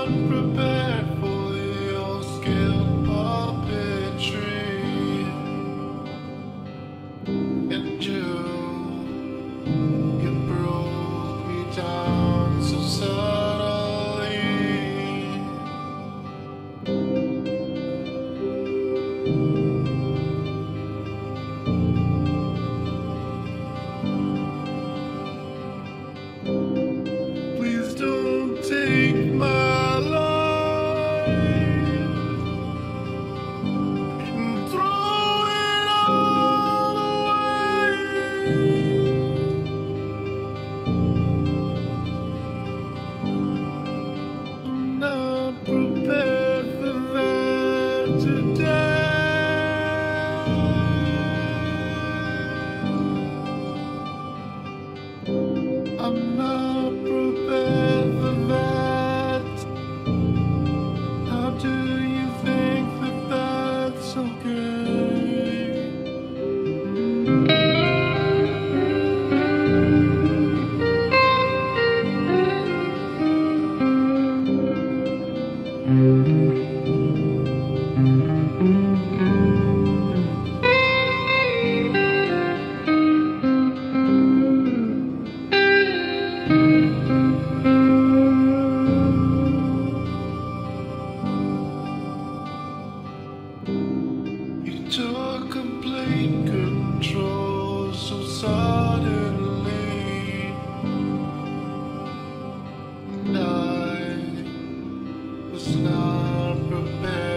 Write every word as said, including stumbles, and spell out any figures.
prepared for your skill puppetry, and you, you broke me down so subtly. Please don't take my life and throw it all away. I'm not prepared for that today. I'm not prepared for that. How do you think that that's okay? You took complete control so suddenly, and I was not prepared.